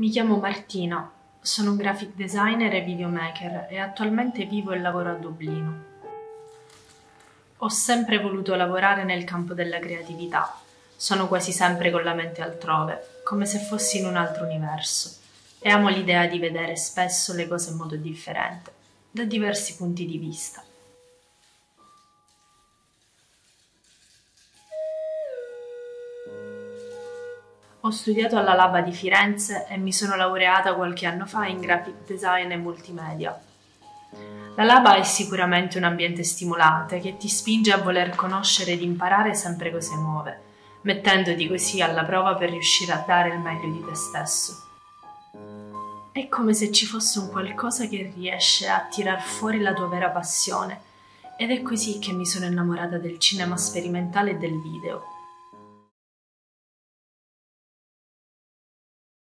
Mi chiamo Martina, sono un graphic designer e videomaker e attualmente vivo e lavoro a Dublino. Ho sempre voluto lavorare nel campo della creatività. Sono quasi sempre con la mente altrove, come se fossi in un altro universo, e amo l'idea di vedere spesso le cose in modo differente, da diversi punti di vista. Ho studiato alla Laba di Firenze e mi sono laureata qualche anno fa in graphic design e multimedia. La Laba è sicuramente un ambiente stimolante che ti spinge a voler conoscere ed imparare sempre cose nuove, mettendoti così alla prova per riuscire a dare il meglio di te stesso. È come se ci fosse un qualcosa che riesce a tirar fuori la tua vera passione, ed è così che mi sono innamorata del cinema sperimentale e del video.